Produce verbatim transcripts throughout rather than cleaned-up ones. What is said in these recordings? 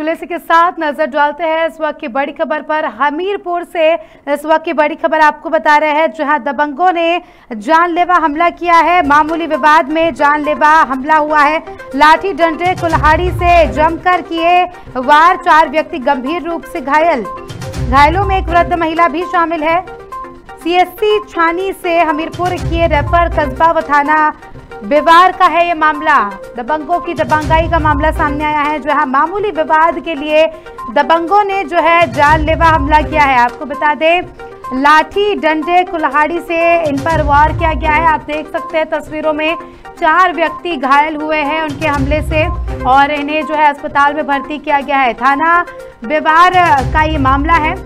Police के साथ नजर डालते हैं इस वक्त की बड़ी खबर पर। हमीरपुर से इस वक्त की बड़ी खबर आपको बता रहे हैं, जहां दबंगों ने जानलेवा हमला किया है। मामूली विवाद में जानलेवा हमला हुआ है। लाठी डंडे कुल्हाड़ी से जमकर किए वार, चार व्यक्ति गंभीर रूप से घायल। घायलों में एक वृद्ध महिला भी शामिल है। सीएससी छानी से हमीरपुर किए रेफर। कस्बा व थाना विवार का है ये मामला। दबंगों की दबंगाई का मामला सामने आया है, जहां मामूली विवाद के लिए दबंगों ने जो है जानलेवा हमला किया है। आपको बता दें, लाठी डंडे कुल्हाड़ी से इन पर वार किया गया है। आप देख सकते हैं तस्वीरों में, चार व्यक्ति घायल हुए हैं उनके हमले से और इन्हें जो है अस्पताल में भर्ती किया गया है। थाना विवार का ये मामला है,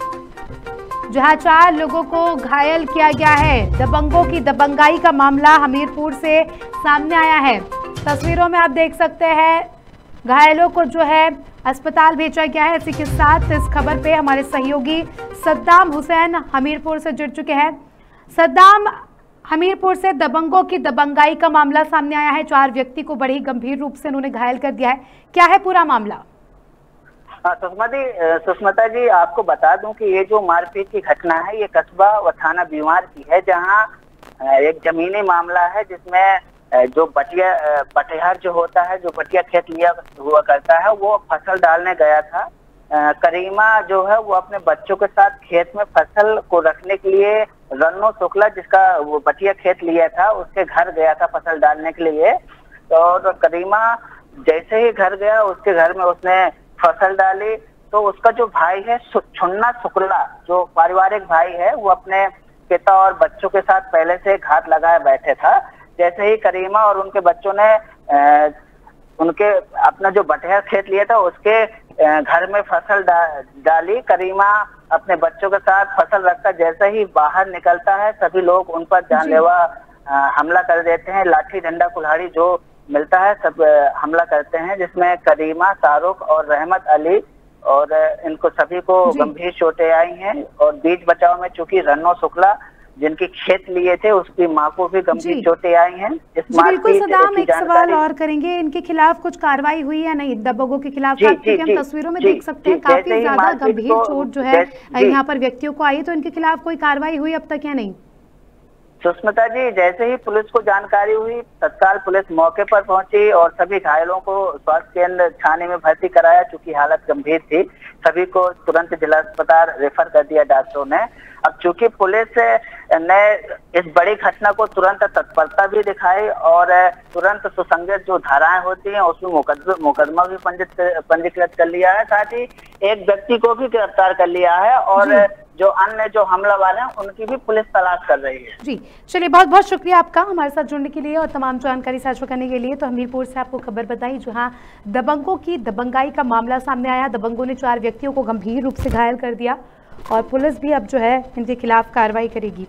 जहां चार लोगों को घायल किया गया है। दबंगों की दबंगाई का मामला हमीरपुर से सामने आया है। तस्वीरों में आप देख सकते हैं, घायलों को जो है अस्पताल भेजा गया है। इसी के साथ इस खबर पे हमारे सहयोगी सद्दाम हुसैन हमीरपुर से जुड़ चुके हैं। सद्दाम, हमीरपुर से दबंगों की दबंगाई का मामला सामने आया है। चार व्यक्ति को बड़ी गंभीर रूप से उन्होंने घायल कर दिया है। क्या है पूरा मामला? सुषमा जी सुष्मिता जी आपको बता दूं कि ये जो मारपीट की घटना है ये कस्बा व थाना बीमार की है, जहां एक जमीनी मामला है जिसमें जो बटिया बटिहार जो होता है, जो बटिया खेत लिया हुआ करता है, वो फसल डालने गया था। करीमा जो है वो अपने बच्चों के साथ खेत में फसल को रखने के लिए रन्नो शुक्ला, जिसका वो बटिया खेत लिया था, उसके घर गया था फसल डालने के लिए। और करीमा जैसे ही घर गया, उसके घर में उसने फसल डाली तो उसका जो भाई है छुन्ना शुक्ला, जो पारिवारिक भाई है, वो अपने पिता और बच्चों के साथ पहले से घात लगाए बैठे था। जैसे ही करीमा और उनके बच्चों ने आ, उनके अपना जो बटिया खेत लिया था उसके घर में फसल डा, डाली। करीमा अपने बच्चों के साथ फसल रखकर जैसे ही बाहर निकलता है, सभी लोग उन पर जानलेवा हमला कर देते हैं। लाठी डंडा कुल्हाड़ी जो मिलता है सब हमला करते हैं, जिसमें करीमा, शाहरुख और रहमत अली और इनको सभी को गंभीर चोटें आई हैं। और बीच बचाव में चूंकि रन्नो शुक्ला जिनकी खेत लिए थे, उसकी मां को भी गंभीर चोटें आई हैं। इस बिल्कुल सदाम, एक सवाल और करेंगे, इनके खिलाफ कुछ कार्रवाई हुई या नहीं दबंगों के खिलाफ? क्योंकि हम तस्वीरों में देख सकते हैं काफी ज्यादा गंभीर चोट जो है यहाँ पर व्यक्तियों को आई, तो इनके खिलाफ कोई कार्रवाई हुई अब तक या नहीं? सुष्मिता जी, जैसे ही पुलिस को जानकारी हुई, तत्काल पुलिस मौके पर पहुंची और सभी घायलों को स्वास्थ्य केंद्र छाने में भर्ती कराया। चूंकि हालत गंभीर थी, सभी को तुरंत जिला अस्पताल रेफर कर दिया डॉक्टरों ने। अब चूंकि पुलिस ने इस बड़ी घटना को तुरंत तत्परता भी दिखाई और तुरंत सुसंगत जो धाराएं होती हैं उसमें मुकदमा भी पंजीकृत कर लिया है। साथ ही एक व्यक्ति को भी गिरफ्तार कर लिया है और जो अन्य जो हमलावर हैं उनकी भी पुलिस तलाश कर रही है। जी चलिए, बहुत बहुत शुक्रिया आपका हमारे साथ जुड़ने के लिए और तमाम जानकारी साझा करने के लिए। तो हमीरपुर से आपको खबर बताई, जहां दबंगों की दबंगाई का मामला सामने आया। दबंगों ने चार व्यक्तियों को गंभीर रूप से घायल कर दिया और पुलिस भी अब जो है इनके खिलाफ कार्रवाई करेगी।